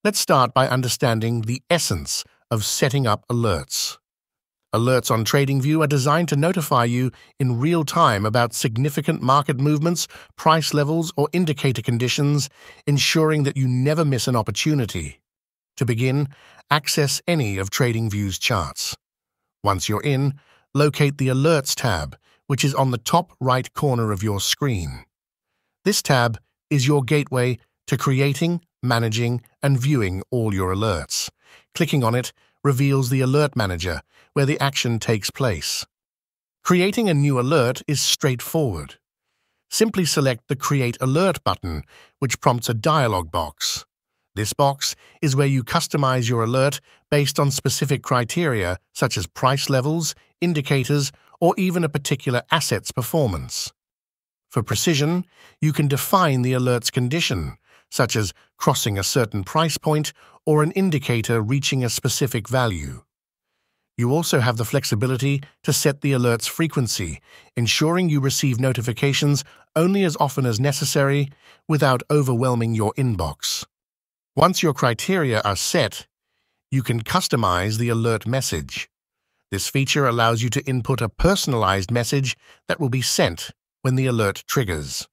Let's start by understanding the essence of setting up alerts. Alerts on TradingView are designed to notify you in real time about significant market movements, price levels, or indicator conditions, ensuring that you never miss an opportunity. To begin, access any of TradingView's charts. Once you're in, locate the Alerts tab, which is on the top right corner of your screen. This tab is your gateway to creating, managing, and viewing all your alerts. Clicking on it reveals the Alert Manager, where the action takes place. Creating a new alert is straightforward. Simply select the Create Alert button, which prompts a dialog box. This box is where you customize your alert based on specific criteria such as price levels, indicators, or even a particular asset's performance. For precision, you can define the alert's condition, such as crossing a certain price point or an indicator reaching a specific value. You also have the flexibility to set the alert's frequency, ensuring you receive notifications only as often as necessary without overwhelming your inbox. Once your criteria are set, you can customize the alert message. This feature allows you to input a personalized message that will be sent when the alert triggers.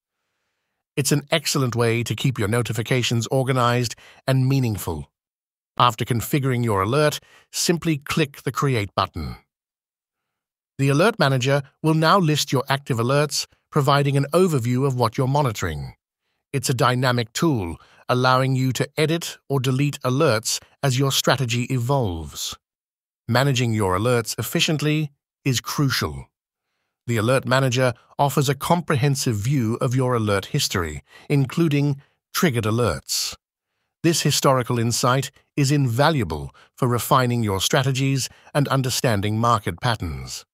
It's an excellent way to keep your notifications organized and meaningful. After configuring your alert, simply click the Create button. The Alert Manager will now list your active alerts, providing an overview of what you're monitoring. It's a dynamic tool, allowing you to edit or delete alerts as your strategy evolves. Managing your alerts efficiently is crucial. The Alert Manager offers a comprehensive view of your alert history, including triggered alerts. This historical insight is invaluable for refining your strategies and understanding market patterns.